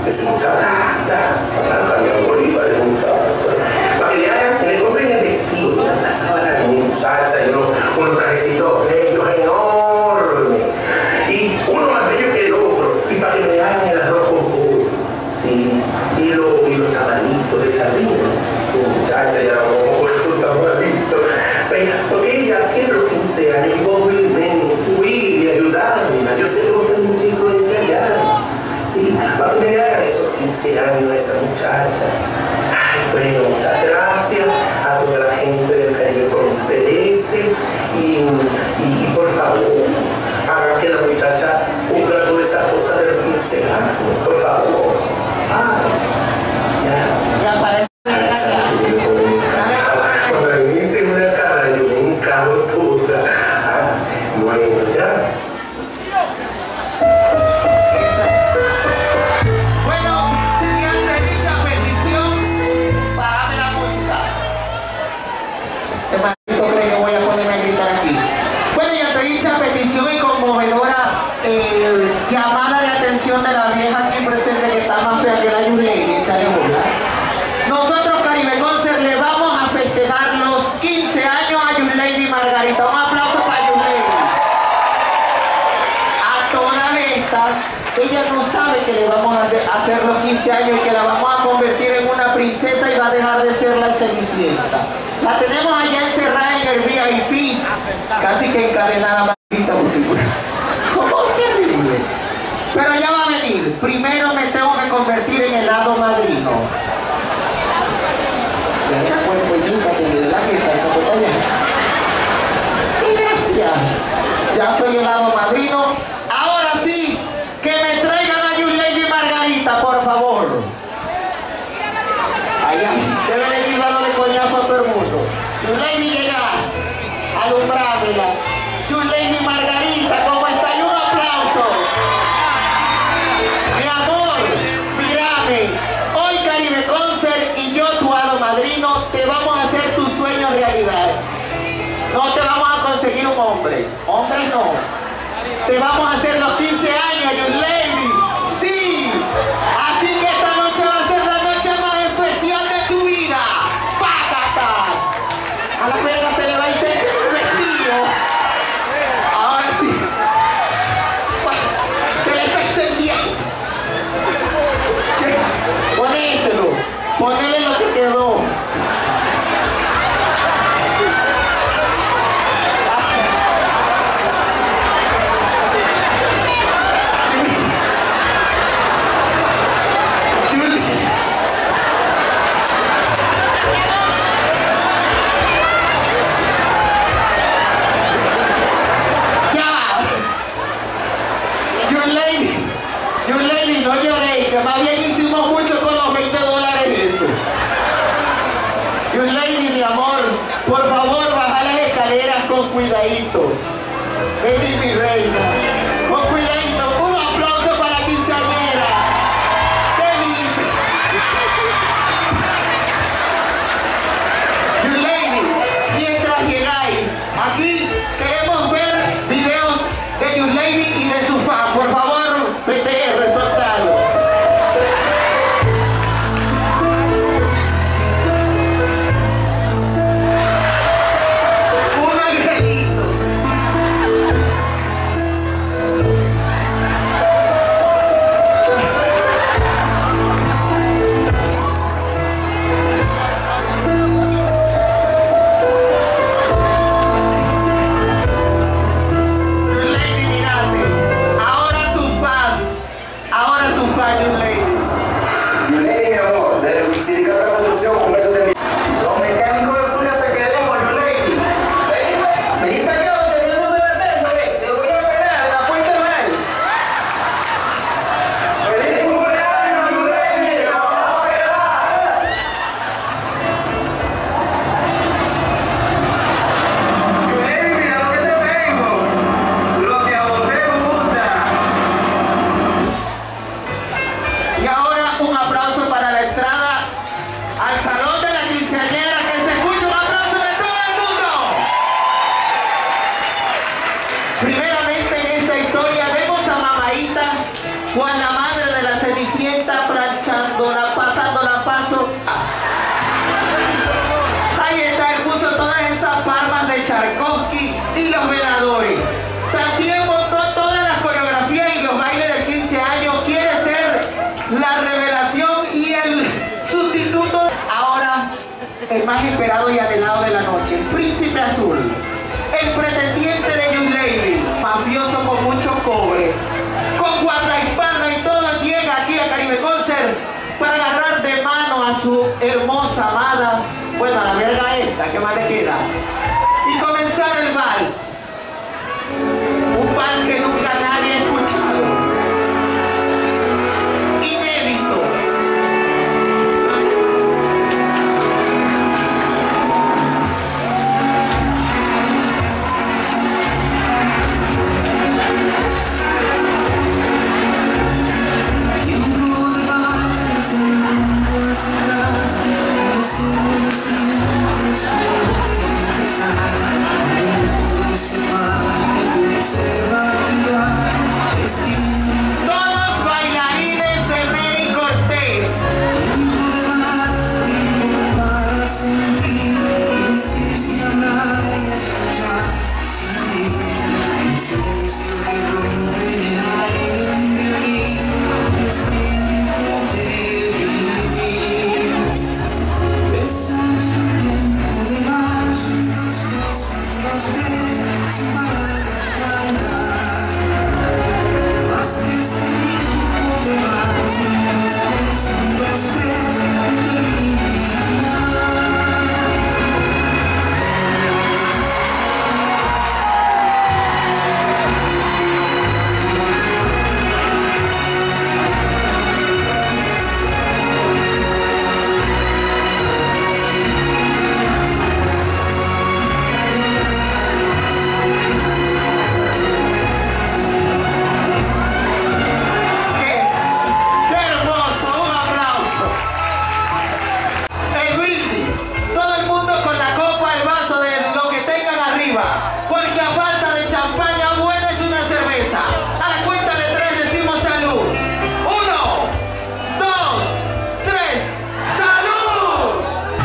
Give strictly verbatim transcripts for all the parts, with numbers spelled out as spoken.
que se mucha plata, también Bolívar es muchacho. Para que le hagan, que le compren el vestido, y la sábana de muchacha, y uno, unos trajecitos bellos, enormes, y uno más bello que el otro, y para que me hagan el arroz con pollo, ¿sí? Y, lo, y los tamalitos de sardina, muchacha, ya no como esos tamalitos, porque ella quiere los quince años, y vos Will, Will, y ayudarme, yo sé que vos tenés mucha influencia allá. Sí, para que me hagan esos quince años a esa muchacha. Ay, bueno, muchas gracias a toda la gente del Caribe con C S y, y por favor, hagan que la muchacha cumpla todas esas cosas de los quince años, por favor. Ay, ya. Ya parece cuando me dicen una cara, yo me encabo toda. Ah, bueno, ya. Llamada de atención de la vieja aquí presente que está más fea que la Yuleni, échale bola. Nosotros Caribe Concert le vamos a festejar los quince años a Yuleni Margarita. Un aplauso para Yuleni. A todas estas, ella no sabe que le vamos a hacer los quince años y que la vamos a convertir en una princesa y va a dejar de ser la Cenicienta. La tenemos allá encerrada en el V I P, casi que encadenada maldita porque... ¿Cómo es terrible? Pero ya va a venir. Primero me tengo que convertir en el hado madrino. Ya cuerpo y nunca te de la jeta, esa botella. Y gracias. Ya soy el hado madrino. Ahora sí, que me traigan a Yuleni Margarita, por favor. Allá deben ir dándole coñazo a todo el mundo. Yuleni llega, alumbrámela. Yuleni Margarita, ¿cómo está? Y un aplauso. Mi amor, mírame. Hoy Caribe Concert y yo, tu hado madrino, te vamos a hacer tu sueño realidad. No te vamos a conseguir un hombre. Hombre no. Te vamos a hacer los quince años, Yuleni. Sí. Así que esta noche va a ser la noche más especial de tu vida. ¡Págata! A la verga se le va a ir el vestido. Ahora sí. Se le está extendiendo. Ponéselo. Ponele lo que quedó. No lloréis, que más bien hicimos mucho con los veinte dólares eso. Yuleni, mi amor, por favor, baja las escaleras con cuidadito. Baby, mi reina. Con cuidadito. Un aplauso para la quinceañera. ¡Qué lindo! Yuleni, mientras llegáis, aquí queremos ver videos de Yuleni y de su fan. Por favor, P T R, soltalo. Un angelito. Primeramente en esta historia vemos a Mamaita, Juan la madre de la Cenicienta, fruto. Ahora, el más esperado y anhelado de la noche, el príncipe azul, el pretendiente de Just Lady, mafioso con mucho cobre, con guardaespaldas y todo, llega aquí a Caribe Concert para agarrar de mano a su hermosa amada, bueno, a la verga esta, ¿qué más le queda? Y comenzar el vals. Un vals que nunca nadie ha escuchado. Inédito. Todos bailarines de Mary Cortés. Porque a falta de champaña buena es una cerveza. A la cuenta de tres decimos salud. Uno, dos, tres, ¡salud!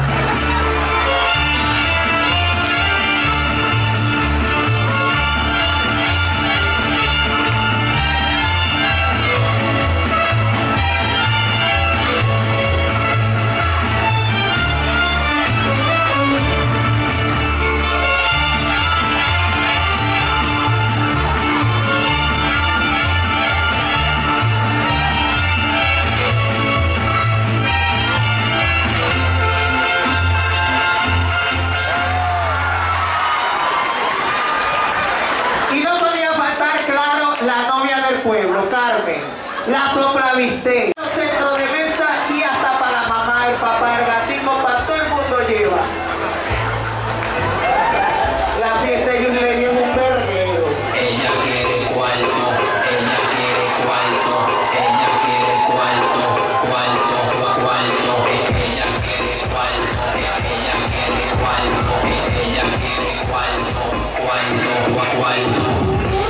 La novia del pueblo, Carmen, la soplaviste, centro de mesa y hasta para la mamá, el papá, el gatico, para todo el mundo lleva. La fiesta de Just Lady es un verguero. Ella quiere cuarto, ella quiere cuarto, ella quiere cuarto, cuarto, cuarto, ella quiere cuarto, ella quiere cuarto, ella quiere cuarto, cuarto, cuarto.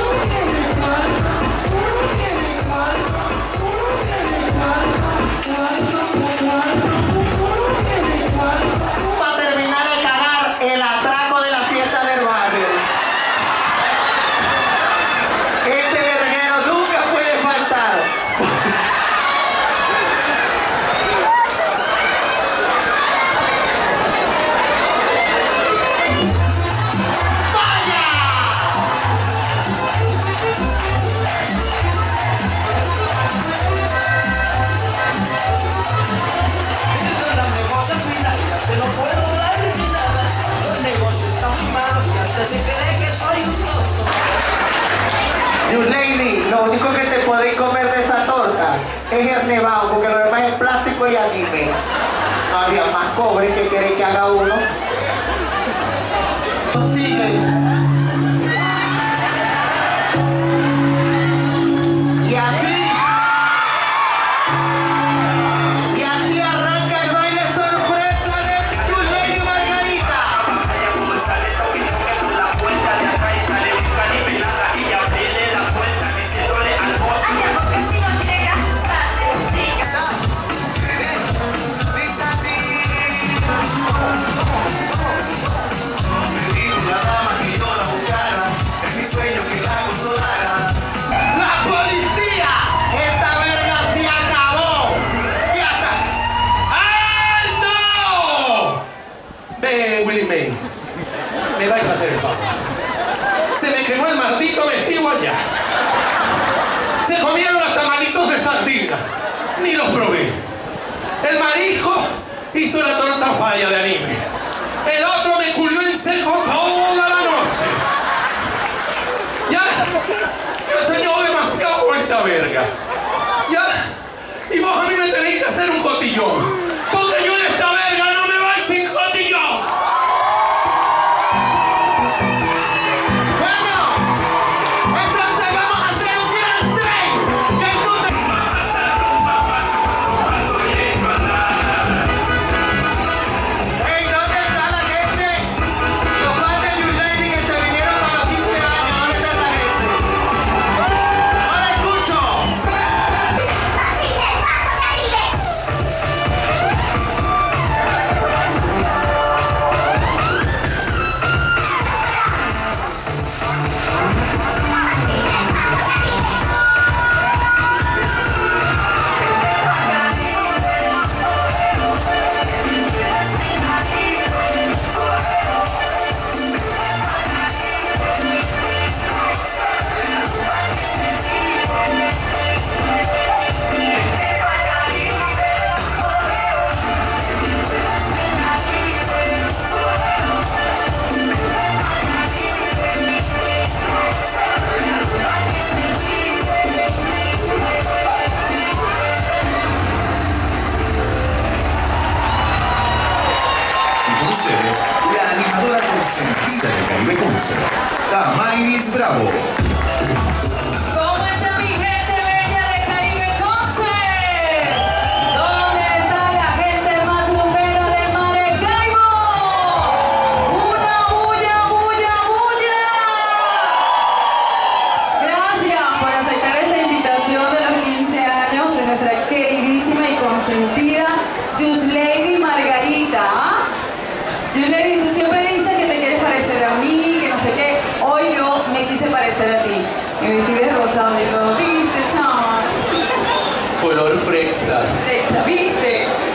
Para terminar de cagar el atraco de la fiesta del barrio. Este verguero nunca puede faltar. No puedo dar ni nada, los negocios están muy malos y hasta se cree que soy un tonto. Just Lady, lo único que te podéis comer de esta torta es el nevado, porque lo demás es plástico y anime. No había más cobre que queréis que haga uno. Sigue. Y así. Y así arranca el baile sorpresa de Just Lady Margarita. Dice así. El marico hizo la torta falla de anime. El otro me culió en seco toda la noche. Ya, yo he soñado demasiado con esta verga. Ya, y vos a mí me tenéis que hacer un cotillón. Porque yo en esta verga no me voy sin cotillón. Bueno, entonces vamos a hacer un gran tren. Que tú te... Hey, ¿dónde está la gente? Los fans de You Lady que se vinieron para los quince años. ¿Dónde está esa gente? ¡No la escucho! Y con ustedes, la animadora consentida del Caribe Concert, Damaris Bravo. ¿Cómo está mi gente bella de Caribe Concert? ¿Dónde está la gente más lupera de Maracaibo? ¡Una bulla, bulla, bulla! Gracias por aceptar esta invitación de los quince años de nuestra queridísima y consentida Just Lady Margarita. Just Lady, tú siempre dices que te quieres parecer a mí, que no sé qué. Hoy yo me quise parecer a ti. Me vestí de rosado y todo. ¿Viste, chama? Color fresa. ¿Viste?